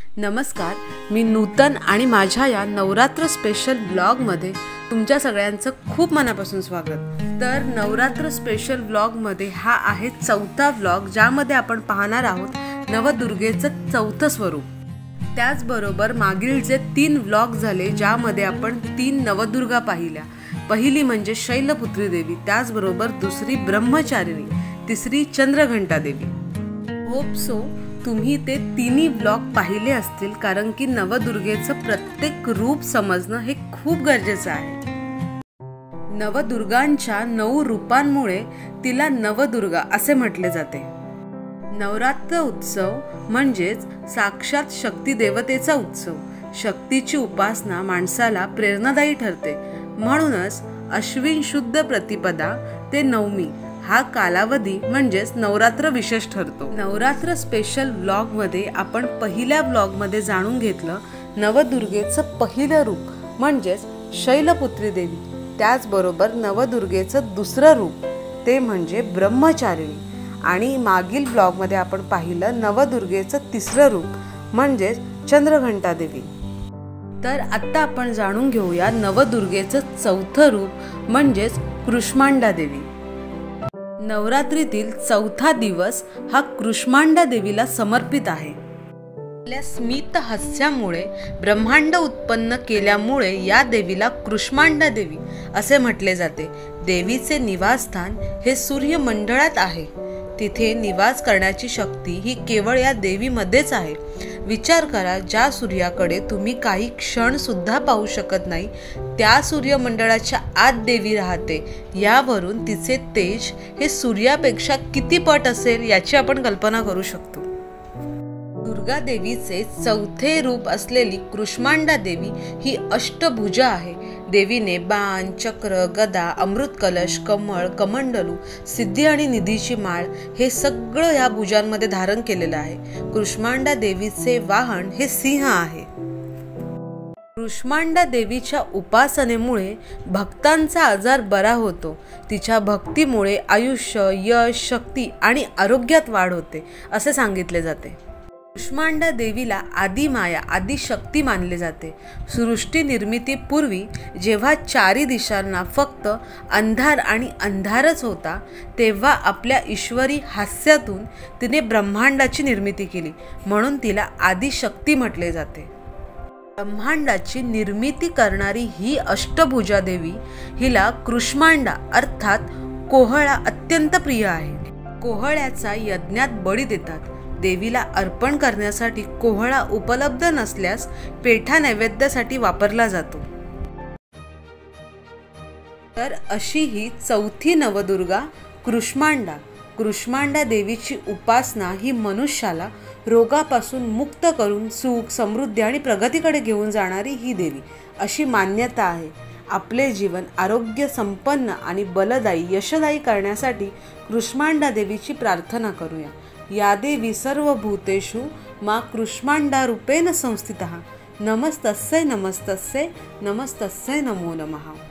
नमस्कार, मी नूतन आणि माझ्या या नवरात्र स्पेशल ब्लॉगमध्ये तुमच्या सगळ्यांचं खूप मनापासून स्वागत। तर नवरात्र स्पेशल ब्लॉगमध्ये हा आहे चौथा ब्लॉग, ज्यामध्ये आपण पाहणार आहोत नवदुर्गेचं चौथं स्वरूप। त्याचबरोबर मागील जे 3 ब्लॉग झाले ज्यामध्ये आपण 3 नवदुर्गा पाहिल्या। पहिली म्हणजे शैलपुत्री देवी, त्याचबरोबर दुसरी ब्रह्मचारिणी, तिसरी चंद्रघंटा देवी। होप सो तुम्ही ते तिन्ही ब्लॉग पाहिले असतील, कारण की नवदुर्गेचं प्रत्येक रूप समजणं हे खूप गरजेचं आहे। नवदुर्गांच्या 9 रूपांमुळे तिला नवदुर्गा असे म्हटले जाते। नवरात्र उत्सव म्हणजेच साक्षात शक्ती देवतेचा उत्सव। शक्तीची उपासना माणसाला प्रेरणादायी ठरते, म्हणूनच अश्विन शुद्ध प्रतिपदा ते नवमी हा कालावधी म्हणजेच नवरात्र विशेष ठरतो। नवरात्र स्पेशल ब्लॉग मध्ये आपण पहिल्या ब्लॉग मध्ये जाणून घेतलं नवदुर्गेचं पहिलं रूप म्हणजेच शैलपुत्री देवी। त्याचबरोबर नवदुर्गेचं दुसरं रूप ते म्हणजे ब्रह्मचारिणी, आणि मागील ब्लॉग मध्ये आपण पाहिलं नवदुर्गेचं तिसरं रूप म्हणजेच चंद्रघंटा देवी। तर आता आपण जाणून घेऊया नवदुर्गेचं चौथं रूप म्हणजेच कुष्मांडा देवी। नवरात्रीतील चौथा दिवस हा कुष्मांडा देवीला समर्पित आहे। आपल्या स्मित हास्यामुळे ब्रह्मांड उत्पन्न केल्यामुळे या देवीला कुष्मांडा देवी असे म्हटले जाते। देवीचे निवासस्थान हे सूर्यमंडळात आहे। तिथे निवास करण्याची शक्ती ही केवळ या देवीमध्येच आहे। विचार करा, ज्या सूर्याकडे तुम्ही काही क्षण सुद्धा पाहू शकत नाही त्या सूर्यमंडळाच्या आत देवी राहते। यावरून तिचे तेज हे सूर्यापेक्षा किती पट असेल याची आपण कल्पना करू शकतो। दुर्गा देवीचे चौथे रूप असलेली कुष्मांडा देवी ही अष्टभुजा आहे। देवीने बाण, चक्र, गदा, अमृत कलश, कमळ, कमंडलू, सिद्धी आणि निधीची माळ हे सगळं या भुजांमध्ये धारण केलेलं आहे। कुष्मांडा देवीचे वाहन हे सिंह आहे। कुष्मांडा देवीच्या उपासनेमुळे भक्तांचा आजार बरा होतो। तिच्या भक्तीमुळे आयुष्य, यश, शक्ती आणि आरोग्यात वाढ होते असे सांगितले जाते। कुष्मांडा देवीला आदि माया, आदि शक्ती मानले जाते। सृष्टी निर्मितीपूर्वी जेव्हा चारी दिशांना फक्त अंधार आणि अंधारच होता, तेव्हा आपल्या ईश्वरी हास्यातून तिने ब्रह्मांडाची निर्मिती केली, म्हणून तिला आदि शक्ती म्हटले जाते। ब्रह्मांडाची निर्मिती करणारी ही अष्टभुजा देवी हिला कुष्मांडा अर्थात कोहळा अत्यंत प्रिय आहे। कोहळ्याचा यज्ञात बळी देतात। देवीला अर्पण करण्यासाठी कोहळा उपलब्ध नसल्यास पेठा नैवेद्यासाठी वापरला जातो। तर अशी ही चौथी नवदुर्गा कुष्मांडा। कुष्मांडा देवीची उपासना ही मनुष्याला रोगापासून मुक्त करून सुख, समृद्धी आणि प्रगतीकडे घेऊन जाणारी ही देवी अशी मान्यता आहे। आपले जीवन आरोग्य संपन्न आणि बलदायी, यशदायी करण्यासाठी कुष्मांडा देवीची प्रार्थना करूया। या देवी सर्वभूतेषु मा कुष्मांडा रूपेण संस्थितः। नमस्तस्यै नमस्तस्यै नमस्तस्यै नमो नमः।